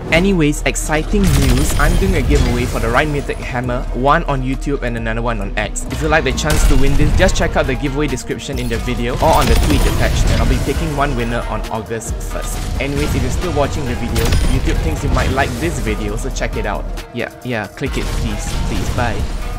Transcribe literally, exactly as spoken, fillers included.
Anyways, exciting news, I'm doing a giveaway for the Reinhardt Mythic Hammer, one on YouTube and another one on X. If you'd like the chance to win this, just check out the giveaway description in the video or on the tweet attached, and I'll be picking one winner on August first. Anyways, if you're still watching the video, YouTube thinks you might like this video, so check it out. Yeah, yeah, click it please, please, bye.